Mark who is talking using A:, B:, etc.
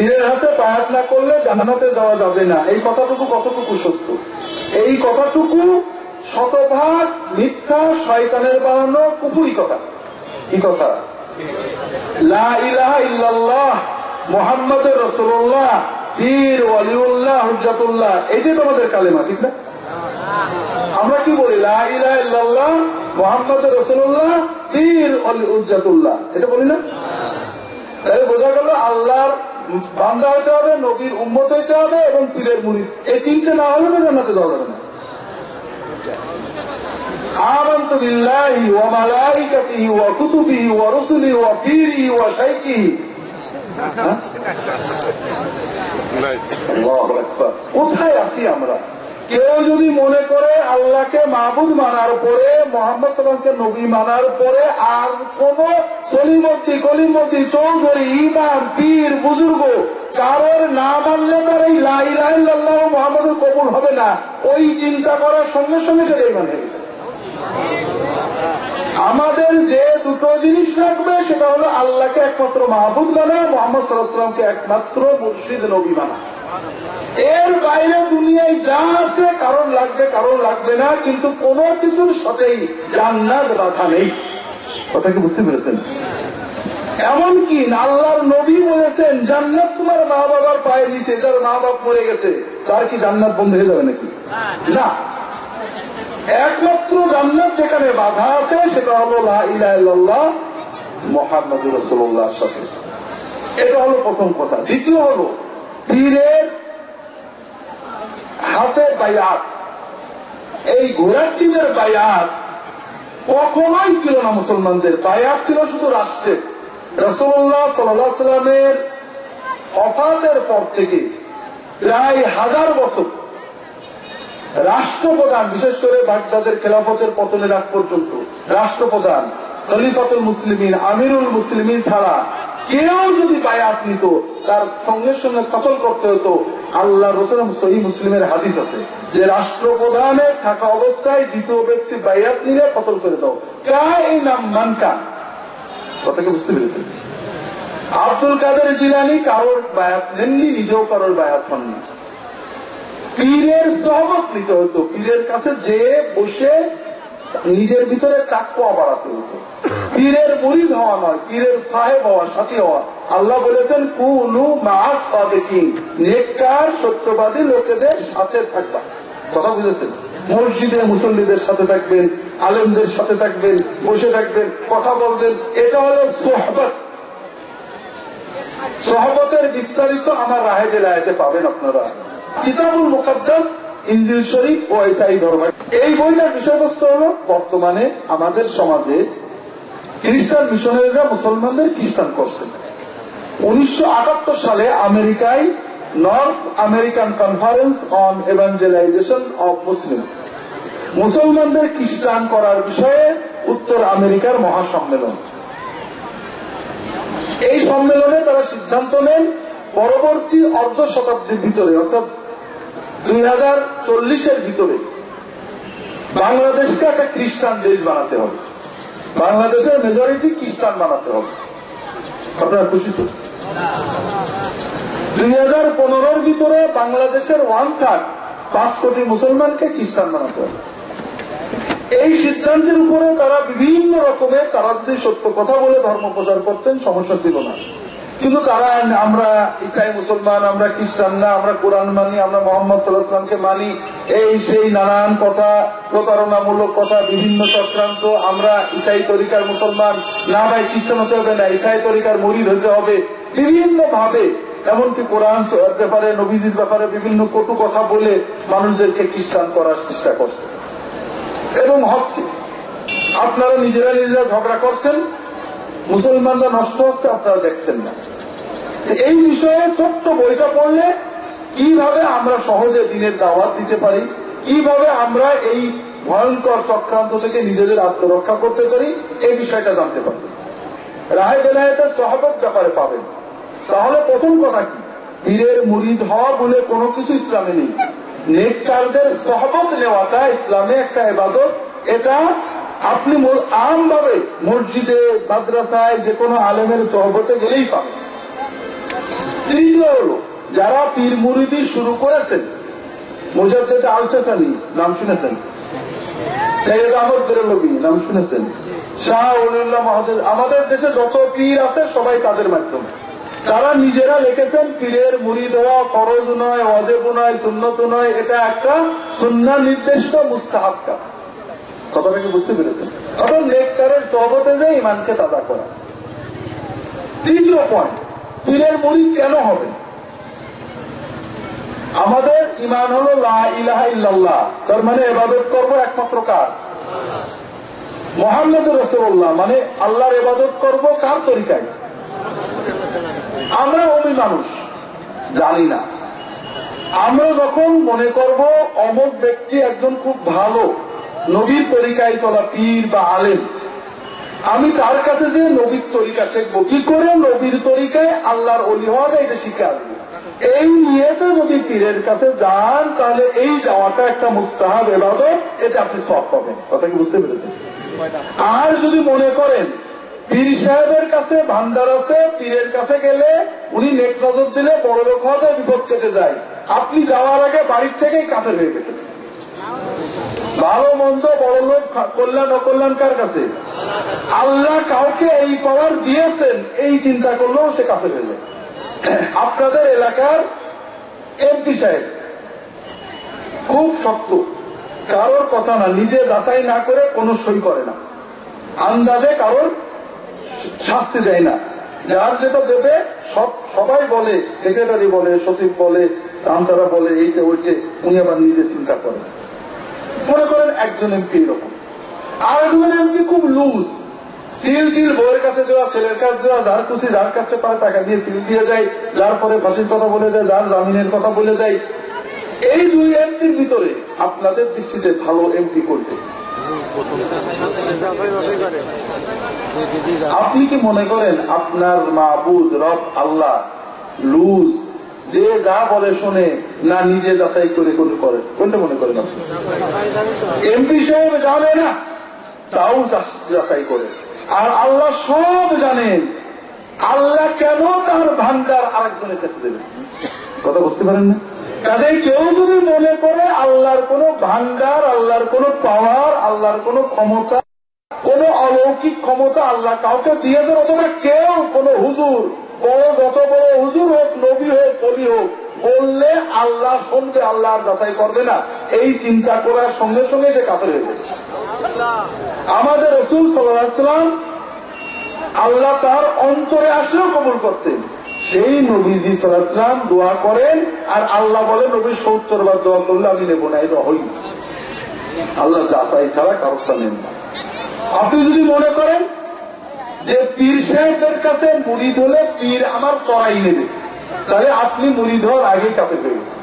A: পীরের হাতে বায়াত না করলে জান্নাতে যাওয়া যাবে না, এই কথাটুকু কতটুকু সত্য? এই কথাটুকু শতভাগ মিথ্যা, শয়তানের বানানো কুফরি কথা। কি কথা? লা ইলাহা ইল্লাল্লাহ মুহাম্মাদুর রাসূলুল্লাহ পীর ওয়ালিউল্লাহ হুজ্জাতুল্লাহ, এইটাই তোমাদের কালেমা, ঠিক না? আমরা কি বলি? লা ইলাহা ইল্লাল্লাহ মুহাম্মাদুর রাসূলুল্লাহ পীর হুজ্জাতুল্লাহ, এটা বলি না? তাহলে বোঝা গেল আল্লাহর বান্দা হইতে হবে, নবীর উম্মত হইতে হবে এবং পীরের মুরিদ, এই তিনটে না হলে তো জান্নাতে যাওয়া যাবে না। আমানতু বিল্লাহি ওয়া মালাইকাতিহি ওয়া কুতুবিহি ওয়া রুসুলিহি ওয়া পীরিহি ওয়া শাইখিহি। কোথায় আছি আমরা? কেউ যদি মনে করে আল্লাহকে মাহবুদ মানার পরে, মোহাম্মদ সাল্লাল্লাহু আলাইহি নবী মানার পরে আর কোন সলিমতি কলিমতি চৌধুরী ইমাম পীর বুজুর্গ কারোর না মানলে তার এই লা ইলাহা ইল্লাল্লাহ মুহাম্মাদুর কবুল হবে না, ওই চিন্তা করার সঙ্গে সঙ্গে সেটাই মানে গেছে। আমাদের যে দুটো জিনিস লাগবে সেটা হলো আল্লাহকে একমাত্র মাহবুদ মানা, মুহাম্মদ সাল্লাল্লাহু আলাইহি ওয়াসাল্লামকে একমাত্র মুর্শিদ নবী মানা। এর বাইরে দুনিয়ায় যা আছে কারণ লাগবে কারণ লাগবে না, কিন্তু কোন কিছুর সাথেই জান্নাত বাধা নেই। কথা কি বুঝতে পেরেছেন? এমনকি আল্লাহর নবী বলেছেন জান্নাত তোমার মা বাবার পায়ে নিচে, যার মা বাপ মরে গেছে তার কি জান্নাত বন্ধ হয়ে যাবে নাকি? না, একমাত্র জান্নাত যেখানে বাধা আছে সেটা হলো লা ইলাহা ইল্লাল্লাহ মুহাম্মাদুর রাসূলুল্লাহর সাথে। এটা হলো প্রথম কথা। দ্বিতীয় হলো পীরের হাতে বায়াত, এই ঘোড়ার টিমের বায়াত কখনোই ছিল না মুসলমানদের। বায়াত ছিল শুধু রাষ্ট্রের। রাসূলুল্লাহ সাল্লাল্লাহু আলাইহি ওয়াসাল্লামের ওফাতের পর থেকে প্রায় 1000 বছর রাষ্ট্রপ্রধান, বিশেষ করে বাগদাদের খেলাফতের পতনের আগ পর্যন্ত রাষ্ট্রপ্রধান, খলিফাতুল মুসলিমিন, আমিরুল মুসলিমিন ছাড়া কেউ যদি বায়াত নিত তার সঙ্গে সঙ্গে কতল করতে হতো। আল্লাহ রাসূল সহিহ মুসলিমের হাদিস আছে যে রাষ্ট্রপ্রধানের থাকা অবস্থায় দ্বিতীয় ব্যক্তি বায়াত নিলে কতল করে দাও। কায়নাম মানকা। কথাকে বুঝতে পেরেছেন? আব্দুল কাদের জিলানী কারোর বায়াত নেননি, নিজেও কারোর বায়াত পাননি। পীরের সহবত নিতে হতো, পীরের কাছে যে বসে নিজের ভিতরে তাকওয়া বাড়াতে হতো। পীরের মুরিদ হওয়া নয়, পীরের সাহেব হওয়া, সাথী হওয়া। আল্লাহ বলেছেন কুনু মাআস সাদিকিন, নেককার সত্যবাদী লোকেদের সাথে থাকবা। কথা বুঝেছেন? মসজিদে মুসল্লিদের সাথে থাকবেন, আলেমদের সাথে থাকবেন, বসে থাকবেন, কথা বলবেন, এটা হলো সোহবত। সোহবতের বিস্তারিত আমার রাহে বেলায়েতে পাবেন আপনারা। কিতাবুল মুকাদ্দাস, ইনজিল শরীফ ও ঈসাই ধর্ম, এই বইটার বিষয়বস্তু হলো বর্তমানে আমাদের সমাজে খ্রিস্টান মিশনারিরা মুসলমানদের খ্রিস্টান করছেন। 1978 সালে আমেরিকায় North American conference on evangelisation of Muslim, মুসলমানদের খ্রিস্টান করার বিষয়ে উত্তর আমেরিকার মহাসম্মেলন। এই সম্মেলনে তারা সিদ্ধান্ত নেন পরবর্তী অর্ধ শতাব্দীর ভিতরে, অর্থাৎ 2040-এর ভিতরে বাংলাদেশকে একটা খ্রিস্টান দেশ বানাতে হবে, বাংলাদেশের মেজরিটি খ্রিস্টান বানাতে হবে। আপনারা খুশি তো? 2015-র ভিতরে বাংলাদেশের 1/3, 5 কোটি মুসলমানকে খ্রিস্টান বানাতে হবে। এই সিদ্ধান্তের উপরে তারা বিভিন্ন রকমের, তারা যদি সত্য কথা বলে ধর্ম প্রচার করতেন সমস্যা ছিল না, কিন্তু তারা আমরা ইসলামী মুসলমান, আমরা খ্রিস্টান না, আমরা কোরআন মানি, আমরা মুহাম্মদ সাল্লাল্লাহু আলাইহি ওয়াসাল্লামকে মানি, এই সেই নানান কথা, প্রতারণামূলক কথা, বিভিন্ন চক্রান্ত। আমরা ইসাই তরিকার মুসলমান না, ভাই খ্রিস্টান হতে হবে না, ইসাই তরিকার মুরিদ হতে হবে, বিভিন্ন ভাবে, এমনকি কোরআন ব্যাপারে, নবীজির ব্যাপারে বিভিন্ন কটু কথা বলে মানুষদেরকে খ্রিস্টান করার চেষ্টা করছে এবং হচ্ছে। আপনারা নিজেরা নিজেরা ঝগড়া করছেন, মুসলমানরা নষ্ট হচ্ছে, আপনারা দেখছেন না। এই বিষয়ে ছোট্ট বইটা পড়লে কিভাবে আমরা সহজে দিনের দাওয়াত দিতে পারি, কিভাবে আমরা এই ভয়ঙ্কর চক্রান্ত থেকে নিজেদের আত্মরক্ষা করতে পারি, এই বিষয়টা জানতে পারবেন। রাহে বেলায়েতের সহবত ব্যাপারে পাবেন। তাহলে প্রথম কথা কি, পীরের মুরিদ হওয়া বলে কোনো কিছু ইসলামে নেই। নেককারদের সহবত নেওয়াটা ইসলামে একটা ইবাদত। এটা আপনি আমভাবে মসজিদে, মাদ্রাসায়, যে কোনো আলেমের সহবতে গেলেই পাবেন। তৃতীয় হলো যারা পীর মুরিদি শুরু করেছেন, মুজাদ্দেদ আল-চাচানি নাম শুনেছেন, সৈয়দ আহমদ বেরলভী নাম শুনেছেন, শাহ ওলিউল্লাহ মাহমুদ, আমাদের দেশে যত পীর আছে সবাই তাদের মাধ্যমে। তারা নিজেরা লিখেছেন পীরের মুরিদ হওয়া ফরজ নয়, ওয়াজিব নয়, সুন্নত নয়, এটা একটা সুন্নাহ নির্দেশিত মুস্তাহাব কাজ। কথাটা কি বুঝতে পেরেছেন? অর্থাৎ নেককারের সহবতে যে ইমানকে তাজা করা। তৃতীয় পয়েন্ট, পীরের মুরিদ কেন হবে? আমাদের ইমান হলো লা ইলাহা ইল্লাল্লাহ, তার মানে ইবাদত করব একমাত্র কার? মুহাম্মদুর রাসূলুল্লাহ, মানে আল্লাহর ইবাদত করব কার তরিকায়? আমরা ওই মানুষ জানি না। আমরা যখন মনে করব অমুক ব্যক্তি একজন খুব ভালো নবীর তরিকায় চলা পীর বা আলেম, আমি তার কাছে যে নবীর তরিকা শিখবো, কি করে নবীর তরিকায় আল্লাহর ওলি হওয়া যায় এটা শিখে আসবো, এই নিয়েতে যদি পীরের কাছে যান তাহলে এই যাওয়াটা একটা মুস্তাহাব ইবাদত, এটা আপনি সওয়াব পাবেন। কথা কি বুঝতে পেরেছেন? আর যদি মনে করেন পীর সাহেবের কাছে ভান্ডার আছে, পীরের কাছে গেলে উনি নেক নজর দিলে বড় লোক হওয়া যায়, বিপদ কেটে যায়, আপনি যাওয়ার আগে বাড়ির থেকেই কাছে হয়ে গেছেন। ভালো মন্দ বড় লোক কল্যাণ অকল্যাণ কার কাছে? আল্লাহ কাউকে এই পাওয়ার দিয়েছেন, এই চিন্তা করলেও সে কাছে হয়ে যায়। আপনাদের এলাকার এমপি সাহেব খুব শক্ত, কারোর কথা না, নিজে যাচাই না করে কোনো সই করে না, আন্দাজে কারোর শাস্তি দেয় না, যার যেটা দেবে সবাই বলে, সেক্রেটারি বলে, সচিব বলে, তারা বলে, এইটা ওইটে, উনি আবার নিজে চিন্তা করেন। মনে করেন একজন এমপি এরকম, আর একজন এমপি খুব লুজ, সিল টিল বউয়ের কাছে দেওয়া, ছেলের কাছে দেওয়া, যার খুশি যার কাছে পারে টাকা দিয়ে সিল দিয়ে যায়, যার পরে ফাঁসির কথা বলে যায়, যার জামিনের কথা বলে যায়। এই দুই এমপির ভিতরে আপনাদের দৃষ্টিতে ভালো এমপি করতে আপনি কি মনে করেন আপনার মাবুদ রব আল্লাহ লুজ, যে যা বলে শোনে, না নিজে যাচাই করে করেন? কোনটা মনে করেন আপনি? এমপি সাহেব জানে না, তাও যাচাই করে। আর আল্লাহ সব জানেন, আল্লাহ কেন তার ভান্ডার আরেকজনের কাছে দেবেন? কথা বুঝতে পারেন না? কাজে কেউ যদি মনে করে আল্লাহর কোন ভান্ডার, আল্লাহর কোন পাওয়ার, আল্লাহর কোন ক্ষমতা, কোন অলৌকিক ক্ষমতা আল্লাহ কাউকে দিয়েছে, অথবা কেউ কোন হুজুর, যত বড় হুজুর হোক, নবী হোক, অলি হোক, বললে আল্লাহ শুনবে, আল্লাহ আর যাচাই করবে না, এই চিন্তা করার সঙ্গে সঙ্গে যে কাফের হয়ে যায়। আমাদের রাসূল সাল্লাল্লাহু আলাইহি ওয়াসাল্লাম আল্লাহ তার অন্তরে আসলেও কবুল করতেন। সেই নবীজি সাল্লাল্লাহু আলাইহি ওয়াসাল্লাম দোয়া করেন, আর আল্লাহ বলে নবী 70 বার দোয়া করলে আমি নেব না, এটা হই। আল্লাহ যাচাই ছাড়া কারোটা নেন না। আপনি যদি মনে করেন যে পীর সাহেবদের কাছে মুরিদ হলে পীর আমার চড়াই নেবে, তাহলে আপনি মুরিদ হওয়ার আগে কাফের হয়ে গেছেন।